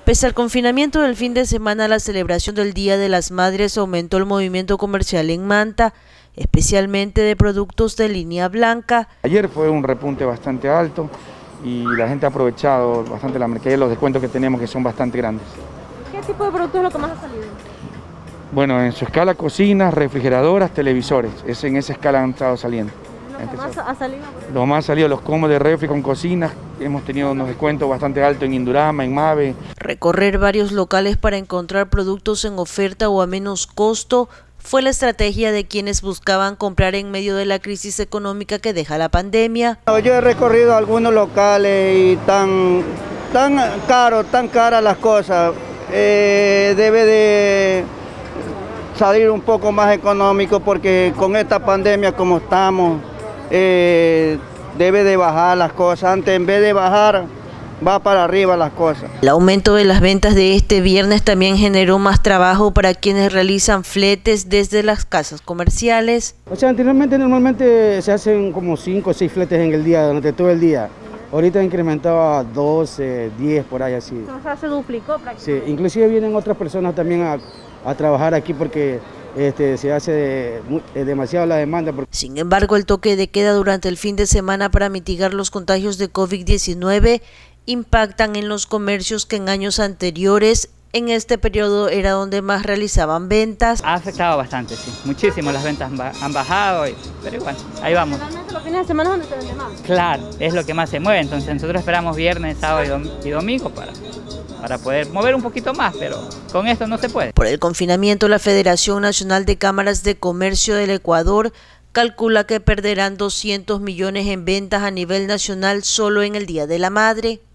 Pese al confinamiento del fin de semana, la celebración del Día de las Madres aumentó el movimiento comercial en Manta, especialmente de productos de línea blanca. Ayer fue un repunte bastante alto y la gente ha aprovechado bastante la mercadería, los descuentos que tenemos que son bastante grandes. ¿Qué tipo de productos es lo que más ha salido? Bueno, en su escala cocinas, refrigeradoras, televisores, en esa escala han estado saliendo. ¿Lo que más ha salido? Lo más ha salido los combos de refri con cocinas, hemos tenido unos descuentos bastante altos en Indurama, en Mave. Recorrer varios locales para encontrar productos en oferta o a menos costo fue la estrategia de quienes buscaban comprar en medio de la crisis económica que deja la pandemia. Yo he recorrido algunos locales y tan caras las cosas, debe de salir un poco más económico porque con esta pandemia como estamos, debe de bajar las cosas, antes en vez de bajar, va para arriba las cosas. El aumento de las ventas de este viernes también generó más trabajo para quienes realizan fletes desde las casas comerciales. O sea, normalmente se hacen como 5 o 6 fletes en el día, durante todo el día. Ahorita ha incrementado a 12, 10 por ahí así. O sea, se duplicó prácticamente. Sí, inclusive vienen otras personas también a trabajar aquí porque se hace demasiado la demanda. Sin embargo, el toque de queda durante el fin de semana para mitigar los contagios de COVID-19 impactan en los comercios que en años anteriores en este periodo era donde más realizaban ventas. Ha afectado bastante, sí, muchísimo, las ventas han bajado, pero igual, ahí vamos. Realmente los fines de semana es donde se vende más. Claro, es lo que más se mueve, entonces nosotros esperamos viernes, sábado y domingo para poder mover un poquito más, pero con esto no se puede. Por el confinamiento, la Federación Nacional de Cámaras de Comercio del Ecuador calcula que perderán 200 millones en ventas a nivel nacional solo en el Día de la Madre.